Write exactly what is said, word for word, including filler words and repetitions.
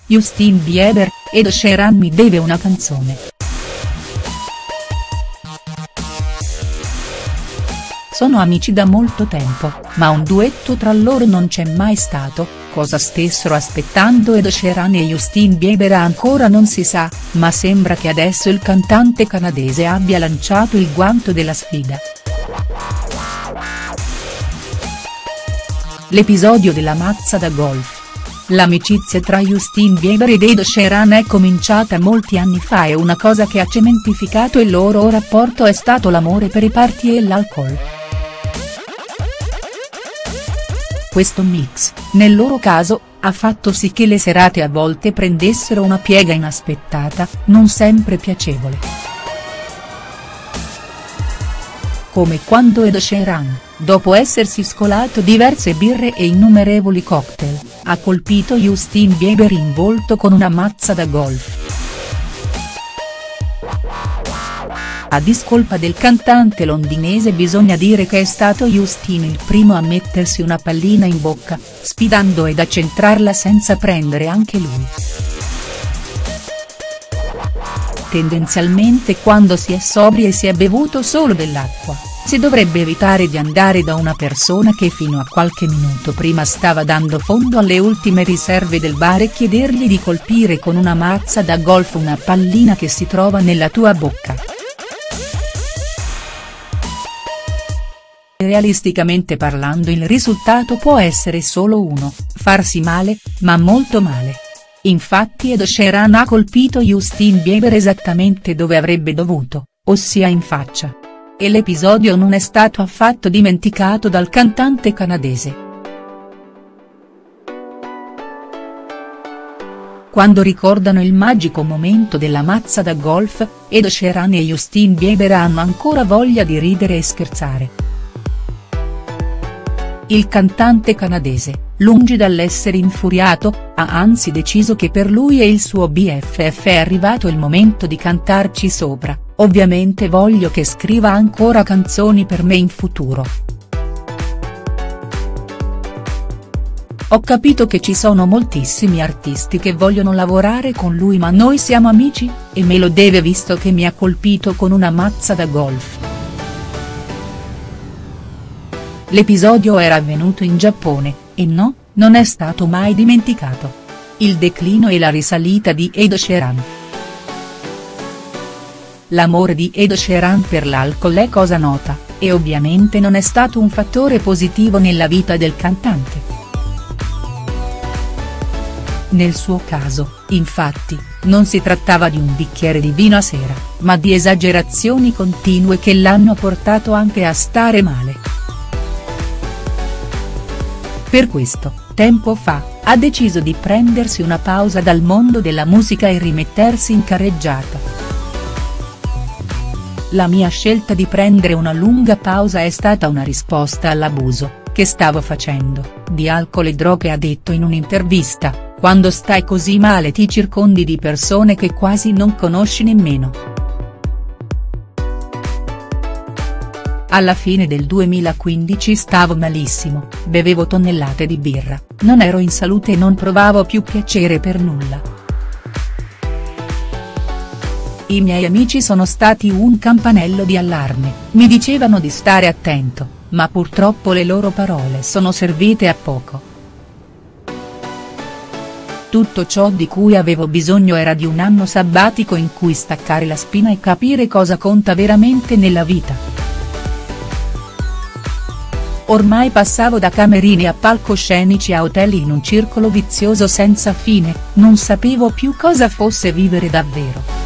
Justin Bieber, Ed Sheeran mi deve una canzone. Sono amici da molto tempo, ma un duetto tra loro non c'è mai stato, cosa stessero aspettando Ed Sheeran e Justin Bieber ancora non si sa, ma sembra che adesso il cantante canadese abbia lanciato il guanto della sfida. L'episodio della mazza da golf. L'amicizia tra Justin Bieber ed Ed Sheeran è cominciata molti anni fa e una cosa che ha cementificato il loro rapporto è stato l'amore per i party e l'alcol. Questo mix, nel loro caso, ha fatto sì che le serate a volte prendessero una piega inaspettata, non sempre piacevole. Come quando Ed Sheeran, dopo essersi scolato diverse birre e innumerevoli cocktail, ha colpito Justin Bieber in volto con una mazza da golf. A discolpa del cantante londinese bisogna dire che è stato Justin il primo a mettersi una pallina in bocca, sfidando Ed a centrarla senza prendere anche lui. Tendenzialmente quando si è sobri e si è bevuto solo dell'acqua, si dovrebbe evitare di andare da una persona che fino a qualche minuto prima stava dando fondo alle ultime riserve del bar e chiedergli di colpire con una mazza da golf una pallina che si trova nella tua bocca. Realisticamente parlando il risultato può essere solo uno, farsi male, ma molto male. Infatti Ed Sheeran ha colpito Justin Bieber esattamente dove avrebbe dovuto, ossia in faccia. E l'episodio non è stato affatto dimenticato dal cantante canadese. Quando ricordano il magico momento della mazza da golf, Ed Sheeran e Justin Bieber hanno ancora voglia di ridere e scherzare. Il cantante canadese, lungi dall'essere infuriato, ha anzi deciso che per lui e il suo B F F è arrivato il momento di cantarci sopra, ovviamente voglio che scriva ancora canzoni per me in futuro. Ho capito che ci sono moltissimi artisti che vogliono lavorare con lui ma noi siamo amici, e me lo deve visto che mi ha colpito con una mazza da golf. L'episodio era avvenuto in Giappone, e no, non è stato mai dimenticato. Il declino e la risalita di Ed Sheeran. L'amore di Ed Sheeran per l'alcol è cosa nota, e ovviamente non è stato un fattore positivo nella vita del cantante. Nel suo caso, infatti, non si trattava di un bicchiere di vino a sera, ma di esagerazioni continue che l'hanno portato anche a stare male. Per questo, tempo fa, ha deciso di prendersi una pausa dal mondo della musica e rimettersi in carreggiata. La mia scelta di prendere una lunga pausa è stata una risposta all'abuso, che stavo facendo, di alcol e droghe, ha detto in un'intervista, quando stai così male ti circondi di persone che quasi non conosci nemmeno. Alla fine del duemilaquindici stavo malissimo, bevevo tonnellate di birra, non ero in salute e non provavo più piacere per nulla. I miei amici sono stati un campanello di allarme, mi dicevano di stare attento, ma purtroppo le loro parole sono servite a poco. Tutto ciò di cui avevo bisogno era di un anno sabbatico in cui staccare la spina e capire cosa conta veramente nella vita. Ormai passavo da camerini a palcoscenici a hotel in un circolo vizioso senza fine, non sapevo più cosa fosse vivere davvero.